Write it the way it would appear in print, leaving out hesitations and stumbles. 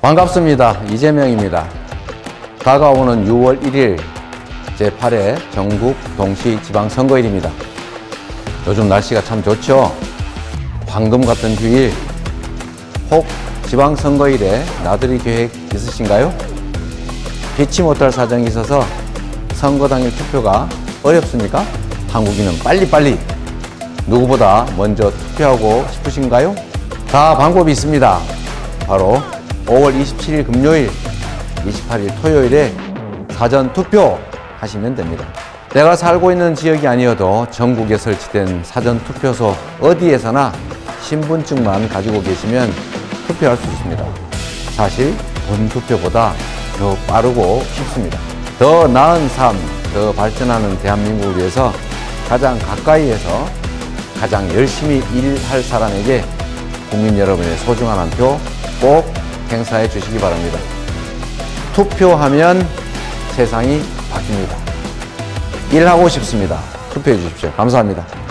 반갑습니다. 이재명입니다. 다가오는 6월 1일 제8회 전국 동시지방선거일입니다. 요즘 날씨가 참 좋죠? 방금 같은 휴일, 혹 지방선거일에 나들이 계획 있으신가요? 피치 못할 사정이 있어서 선거 당일 투표가 어렵습니까? 한국인은 빨리빨리 누구보다 먼저 투표하고 싶으신가요? 다 방법이 있습니다. 바로 5월 27일 금요일, 28일 토요일에 사전 투표 하시면 됩니다. 내가 살고 있는 지역이 아니어도 전국에 설치된 사전 투표소 어디에서나 신분증만 가지고 계시면 투표할 수 있습니다. 사실 본 투표보다 더 빠르고 쉽습니다. 더 나은 삶, 더 발전하는 대한민국을 위해서 가장 가까이에서 가장 열심히 일할 사람에게 국민 여러분의 소중한 한 표 꼭 행사해 주시기 바랍니다. 투표하면 세상이 바뀝니다. 일하고 싶습니다. 투표해 주십시오. 감사합니다.